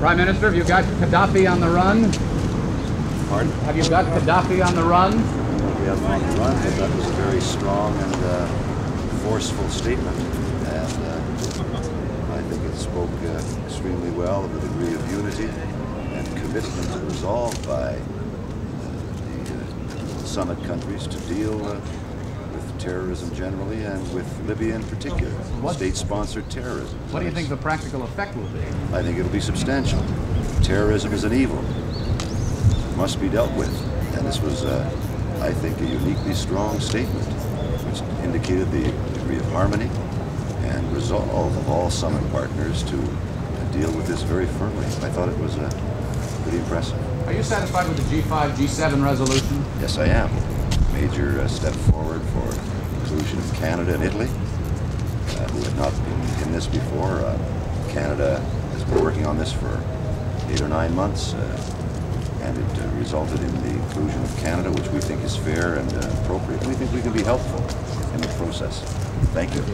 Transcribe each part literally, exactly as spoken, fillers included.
Prime Minister, have you got Gaddafi on the run? Pardon? Have you got Gaddafi on the run? We have him on the run, but that was a very strong and uh, forceful statement. And uh, I think it spoke uh, extremely well of the degree of unity and commitment and resolve by uh, the uh, summit countries to deal uh, with terrorism generally and with Libya in particular, state-sponsored terrorism. What do you think the practical effect will be? I think it'll be substantial. Terrorism is an evil. It must be dealt with. And this was, uh, I think, a uniquely strong statement, which indicated the degree of harmony and resolve of all summit partners to uh, deal with this very firmly. I thought it was uh, pretty impressive. Are you satisfied with the G five, G seven resolution? Yes, I am. Major uh, step forward for inclusion of Canada and Italy, uh, who had not been in this before. Uh, Canada has been working on this for eight or nine months, uh, and it uh, resulted in the inclusion of Canada, which we think is fair and uh, appropriate. We think we can be helpful in the process. Thank you.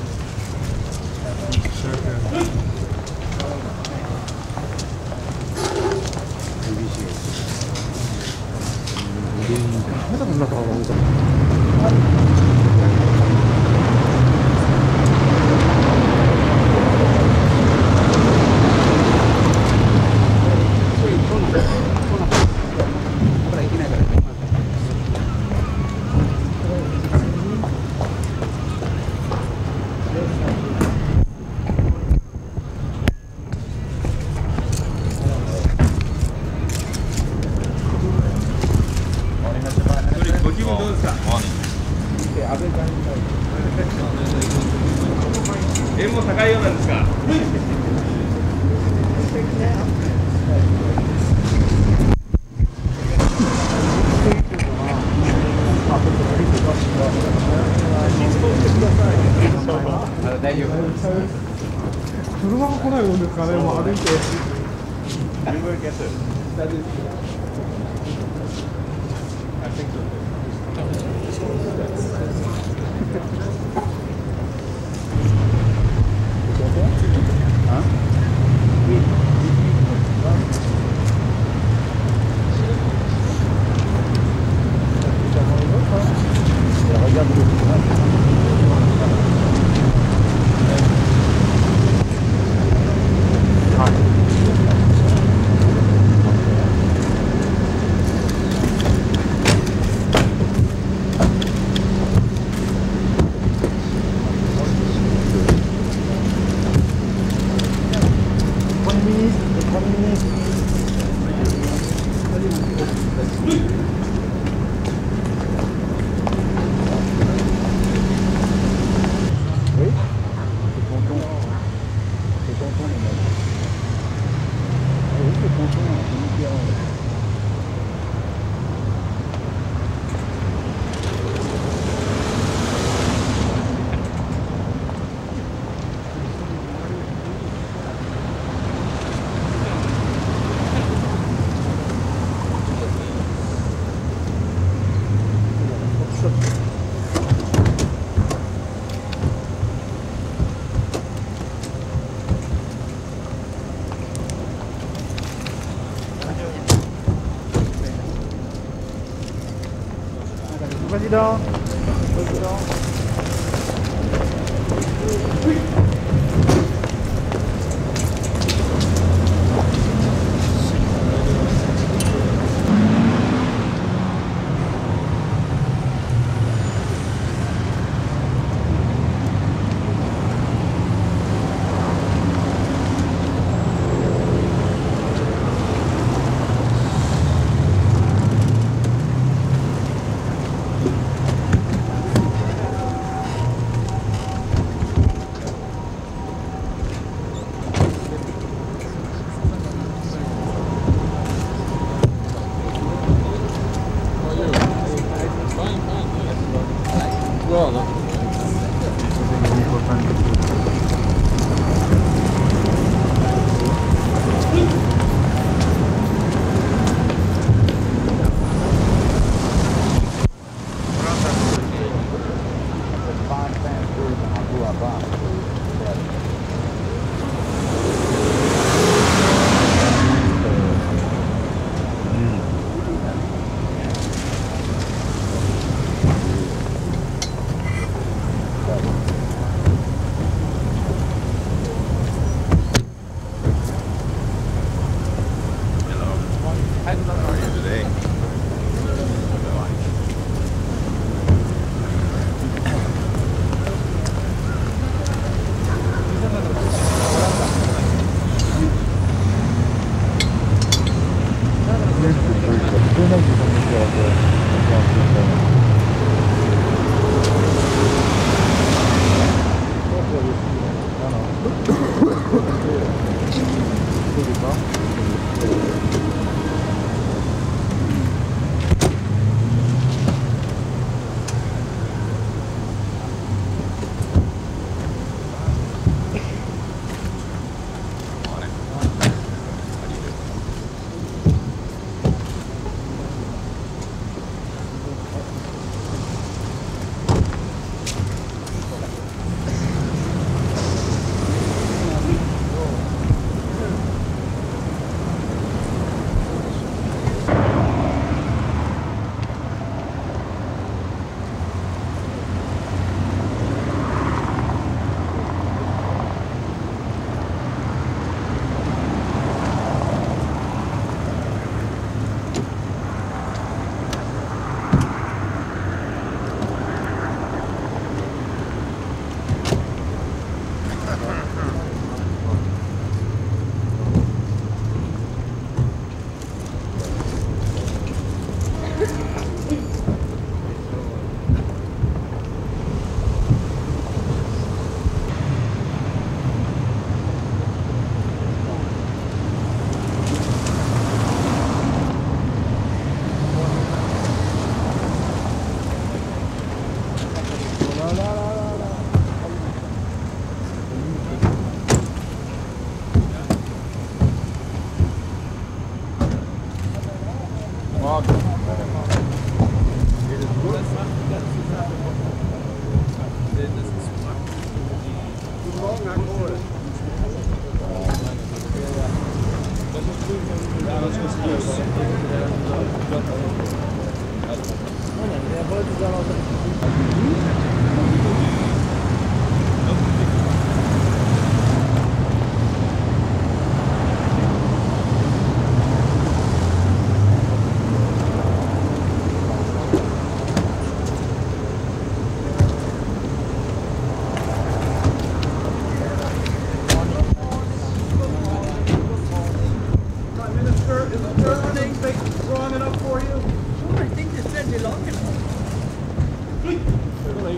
Président. Président.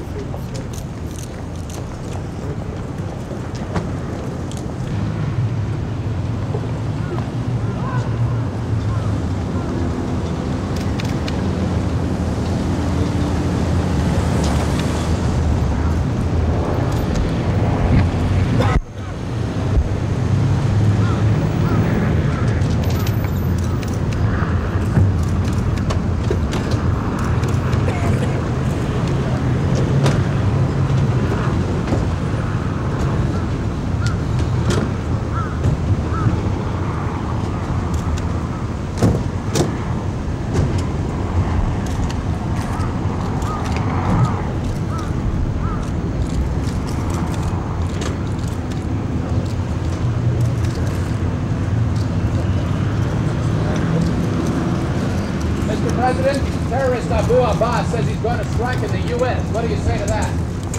President, terrorist Abu Abbas says he's going to strike in the U S What do you say to that?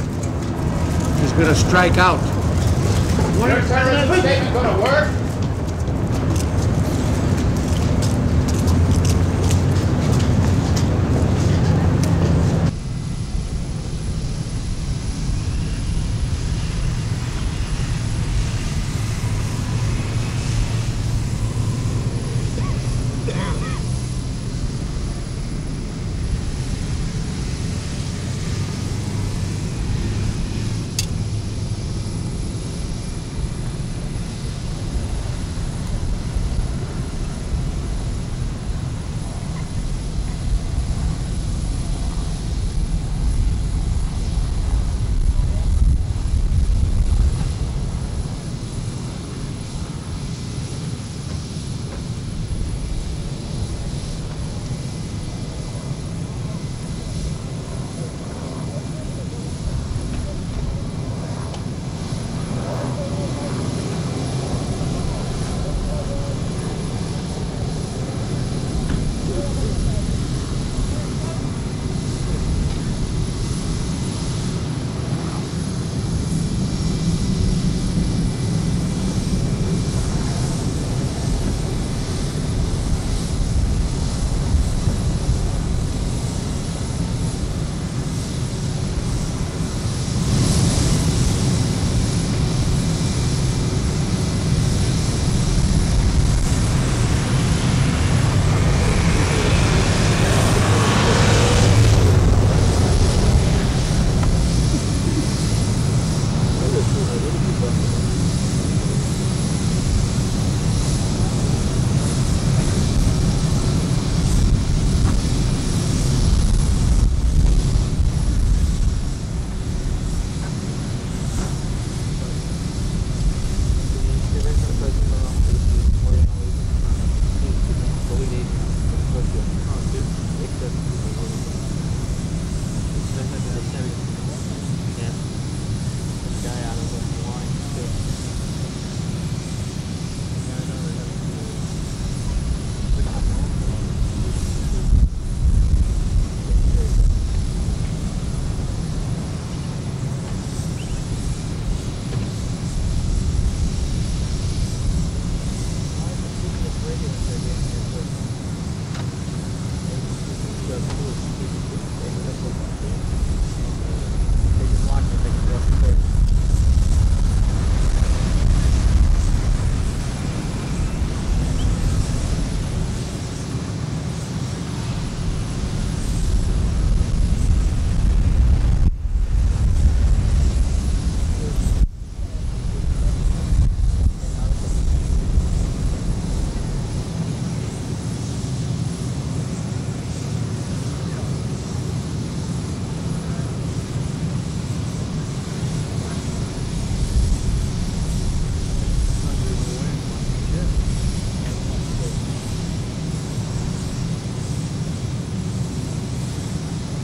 He's going to strike out. What Your terrorism statement going to work?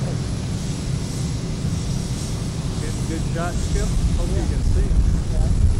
Shot, Skip. Hope you can see.